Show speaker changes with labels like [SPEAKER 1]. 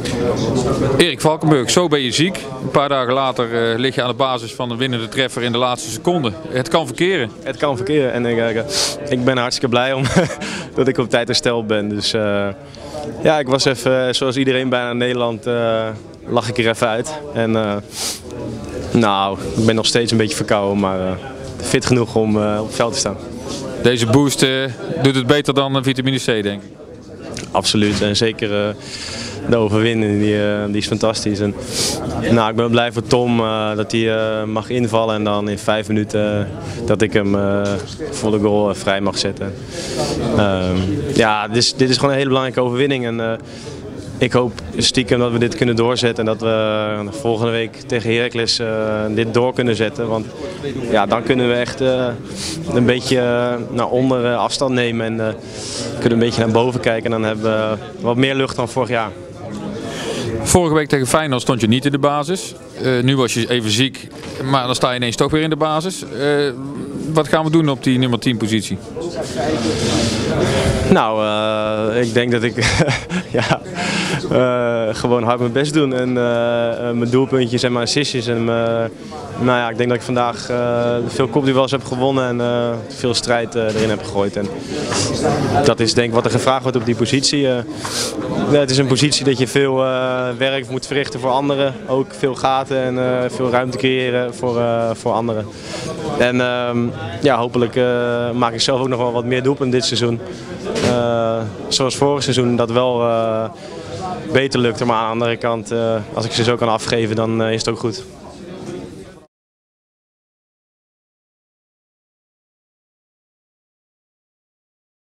[SPEAKER 1] Erik Valkenburg, zo ben je ziek. Een paar dagen later lig je aan de basis van een winnende treffer in de laatste seconde. Het kan verkeren.
[SPEAKER 2] Het kan verkeren en ik ben hartstikke blij dat ik op tijd hersteld ben. Dus ja, ik was even, zoals iedereen bijna in Nederland, lag ik er even uit. En nou, ik ben nog steeds een beetje verkouden, maar fit genoeg om op het veld te staan.
[SPEAKER 1] Deze boost doet het beter dan vitamine C, denk ik.
[SPEAKER 2] Absoluut, en zeker de overwinning, die is fantastisch. En, nou, ik ben blij voor Tom dat hij mag invallen en dan in 5 minuten dat ik hem voor de goal vrij mag zetten. Ja, dit is gewoon een hele belangrijke overwinning. En, ik hoop stiekem dat we dit kunnen doorzetten en dat we volgende week tegen Heracles dit door kunnen zetten. Want ja, dan kunnen we echt een beetje naar onder afstand nemen en kunnen een beetje naar boven kijken. En dan hebben we wat meer lucht dan vorig jaar.
[SPEAKER 1] Vorige week tegen Feyenoord stond je niet in de basis. Nu was je even ziek, maar dan sta je ineens toch weer in de basis. Wat gaan we doen op die nummer 10 positie? Nou,
[SPEAKER 2] ik denk dat ik ja, gewoon hard mijn best doen en mijn doelpuntjes en mijn assistjes. En, nou ja, ik denk dat ik vandaag veel kopduels heb gewonnen en veel strijd erin heb gegooid. En dat is denk ik wat er gevraagd wordt op die positie. Het is een positie dat je veel werk moet verrichten voor anderen. Ook veel gaten en veel ruimte creëren voor anderen. En ja, hopelijk maak ik zelf ook nog wel wat meer doelpunten dit seizoen. Zoals vorig seizoen dat wel beter lukte, maar aan de andere kant, als ik ze zo kan afgeven, dan is het ook goed.